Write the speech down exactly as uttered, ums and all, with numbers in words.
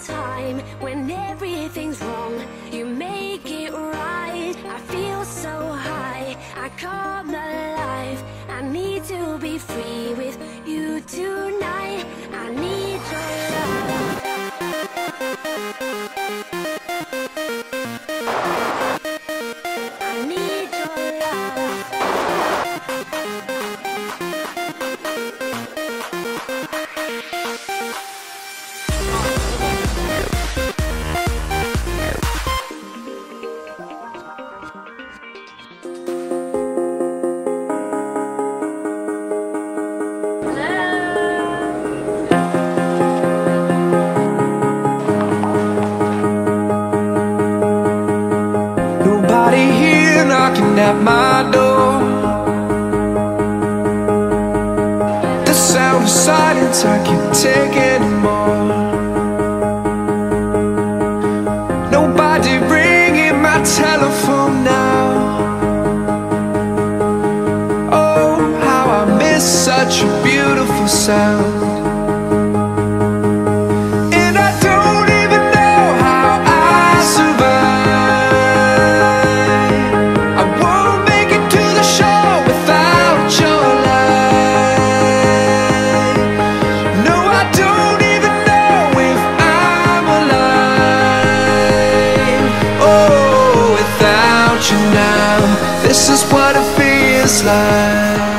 time when everything's wrong, you make it right. I feel so high, I come alive. I need to be free with you tonight. I need your love. I need your love. Nobody here knocking at my door. The sound of silence, I can't take anymore. Nobody ringing my telephone now. Oh, how I miss such a beautiful sound. And I don't even know how I survive. I won't make it to the show without your light. No, I don't even know if I'm alive. Oh, without you now, this is what it feels like.